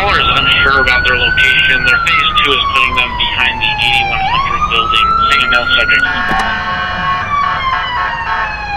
caller is unsure about their location. Their phase 2 is putting them behind the 8100 building. Seeing no subjects.